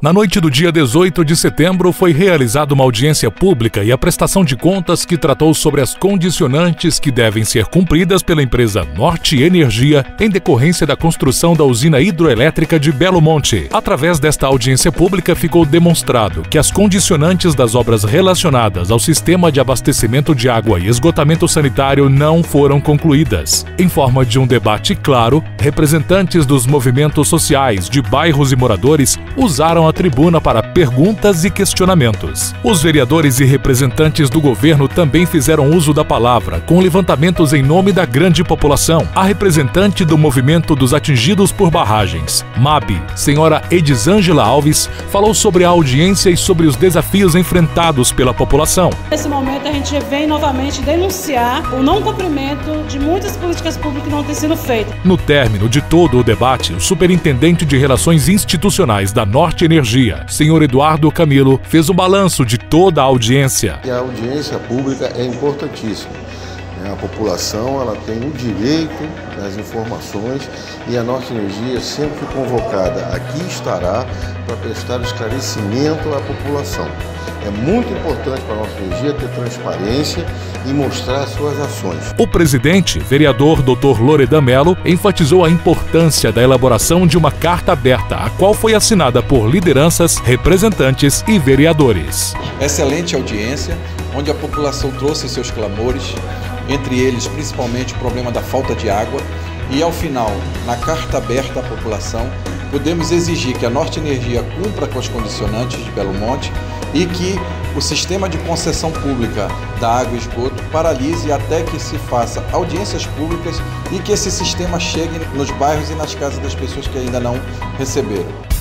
Na noite do dia 18 de setembro, foi realizada uma audiência pública e a prestação de contas que tratou sobre as condicionantes que devem ser cumpridas pela empresa Norte Energia em decorrência da construção da usina hidroelétrica de Belo Monte. Através desta audiência pública, ficou demonstrado que as condicionantes das obras relacionadas ao sistema de abastecimento de água e esgotamento sanitário não foram concluídas. Em forma de um debate claro, representantes dos movimentos sociais, de bairros e moradores usaram a tribuna para perguntas e questionamentos. Os vereadores e representantes do governo também fizeram uso da palavra, com levantamentos em nome da grande população. A representante do movimento dos atingidos por barragens, MAB, senhora Edisângela Alves, falou sobre a audiência e sobre os desafios enfrentados pela população. Nesse momento a gente vem novamente denunciar o não cumprimento de muitas políticas públicas que não têm sido feitas. No término de todo o debate, o superintendente de Relações Institucionais da Norte Energia, senhor Eduardo Camilo, fez um balanço de toda a audiência. E a audiência pública é importantíssima. A população ela tem o direito das informações e a Norte Energia, sempre que convocada, aqui estará para prestar esclarecimento à população. É muito importante para a Norte Energia ter transparência e mostrar suas ações. O presidente, vereador Dr. Loredan Mello, enfatizou a importância da elaboração de uma carta aberta, a qual foi assinada por lideranças, representantes e vereadores. Excelente audiência, onde a população trouxe seus clamores, entre eles principalmente o problema da falta de água, e ao final, na carta aberta à população, podemos exigir que a Norte Energia cumpra com as condicionantes de Belo Monte e que o sistema de concessão pública da água e esgoto paralise até que se faça audiências públicas e que esse sistema chegue nos bairros e nas casas das pessoas que ainda não receberam.